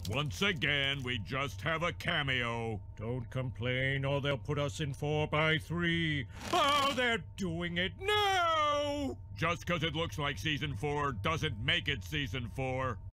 Once again, we just have a cameo. Don't complain or they'll put us in 4x3. Oh, they're doing it now! Just 'cause it looks like Season 4 doesn't make it Season 4.